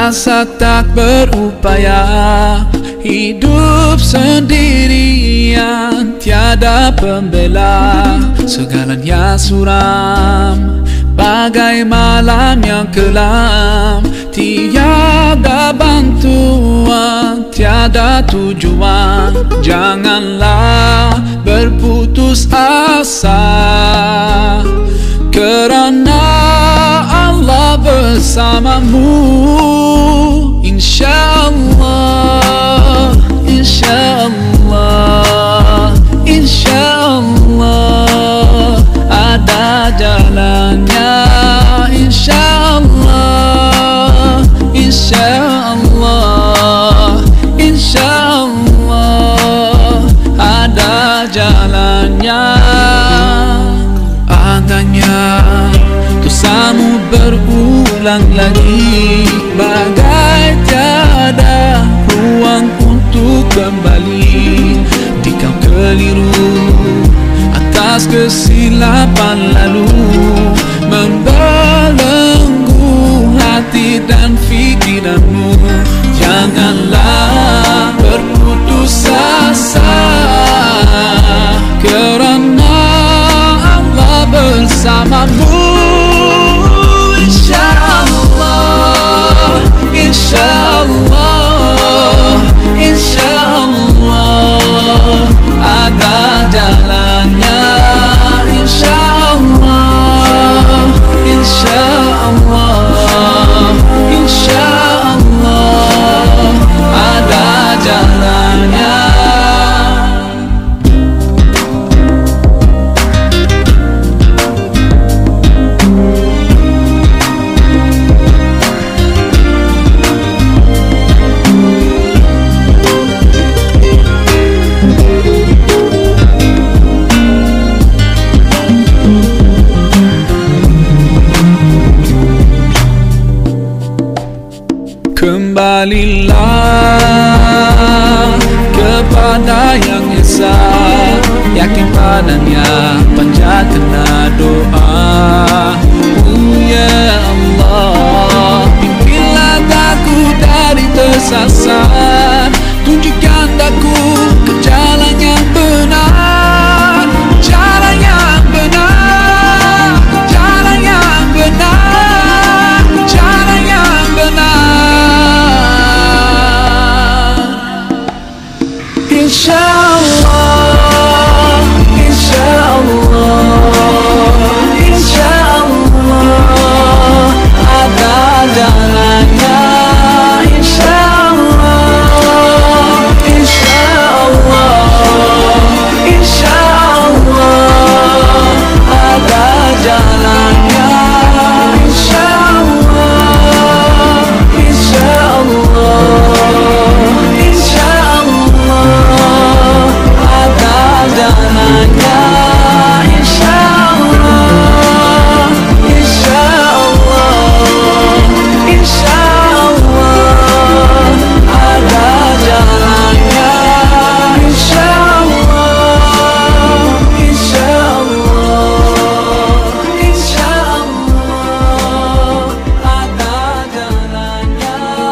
rasa tak berupaya, hidup sendirian, tiada pembela. Segalanya suram, bagai malam yang kelam. Tiada bantuan, tiada tujuan. Janganlah berputus asa, kerana Allah bersamamu. InsyaAllah, InsyaAllah, InsyaAllah ada jalannya. InsyaAllah, InsyaAllah, InsyaAllah ada jalannya. Andainya dosamu berulang lagi, bagai tiada ruang untuk kembali. Dikau keliru atas kesilapan lalu, membelenggu hati dan fikiranmu. Janganlah berputus asa, kerana Allah bersamamu. InsyaAllah, InsyaAllah, InsyaAllah ada jalannya. InsyaAllah, InsyaAllah, InsyaAllah ada jalannya. Kembalilah kepada yang esa, yakin padanya, panjatkanlah doa. Ya Allah, pimpinlah daku dari tersasar, tunjukkan daku ke jalan yang benar, jalan yang benar, jalan yang benar, jalan yang benar. InsyaAllah, InsyaAllah, InsyaAllah ada jalannya. InsyaAllah, InsyaAllah, InsyaAllah ada jalannya. InsyaAllah, InsyaAllah, InsyaAllah ada jalannya. InsyaAllah, InsyaAllah, InsyaAllah ada jalannya. InsyaAllah, InsyaAllah, InsyaAllah ada jalannya.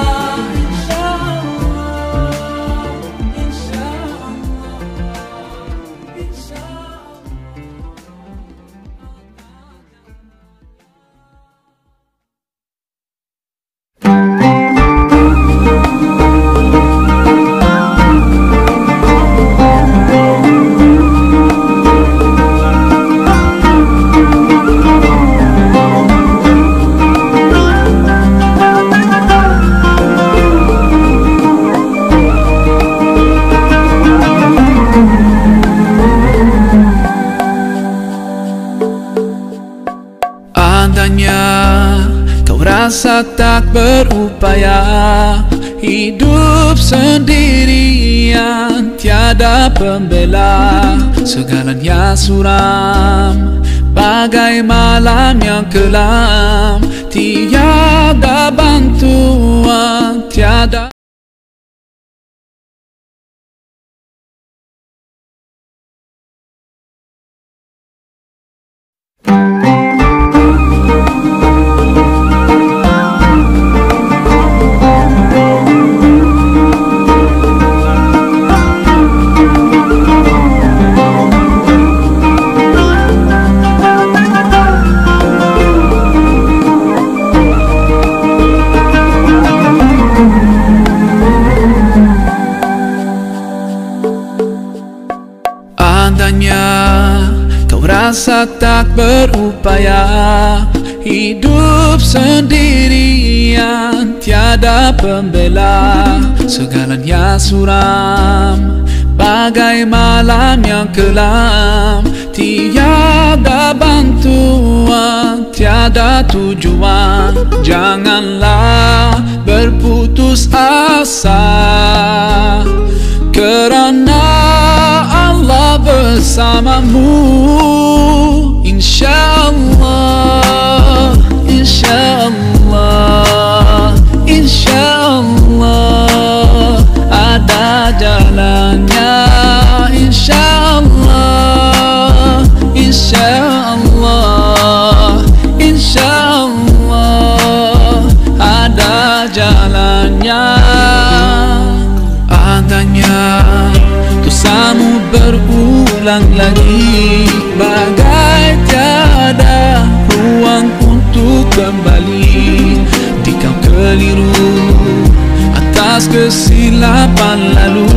Andainya kau rasa tak berupaya, hidup sendirian, tiada pembela. Segalanya suram, bagai malam yang kelam. Tiada bantuan, tiada Rasa tak berupaya, hidup sendirian, tiada pembela, segalanya suram, bagai malam yang kelam. Tiada bantuan, tiada tujuan, janganlah berputus asa, kerana Allah bersamamu. InsyaAllah, InsyaAllah, InsyaAllah ada jalannya. InsyaAllah, InsyaAllah, InsyaAllah ada jalannya. Andainya dosamu berulang lagi, bagai tiada ruang untuk kembali. Dikau keliru atas kesilapan lalu,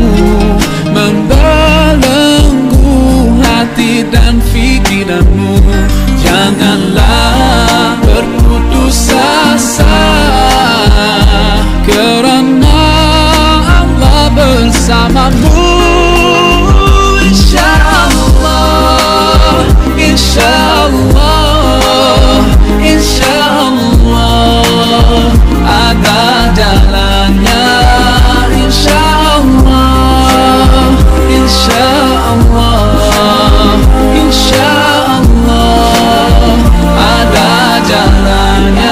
membelenggu hati dan fikiranmu. Janganlah berputus asa, kerana Allah bersamamu. InsyaAllah, InsyaAllah, InsyaAllah ada jalannya. InsyaAllah, InsyaAllah, InsyaAllah ada jalannya.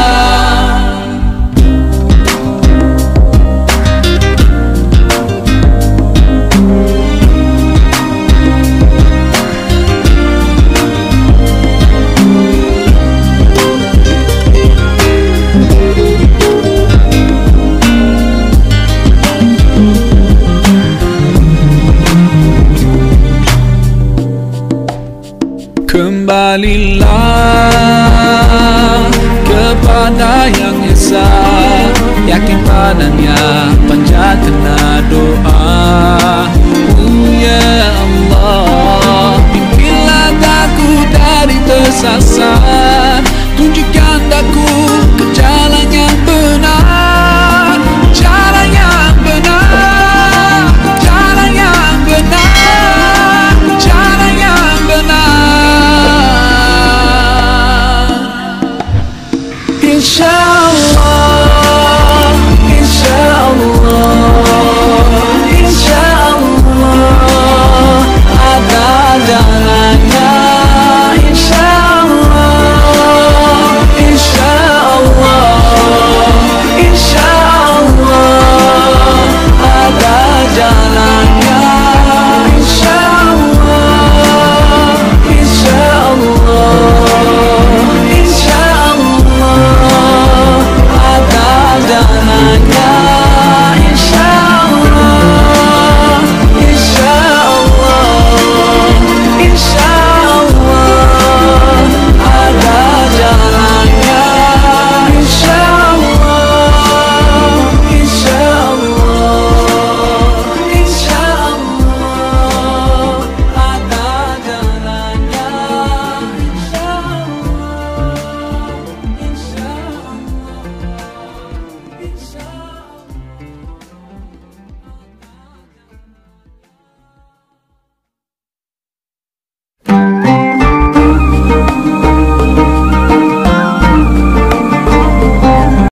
Kembalilah kepada Yang Esa, yakin padanya, panjatkanlah doa. Ya Allah, pimpinlah daku dari tersasar, tunjukkan daku ke jalan yang benar, jalan yang benar, jalan yang benar, jalan yang benar. Insya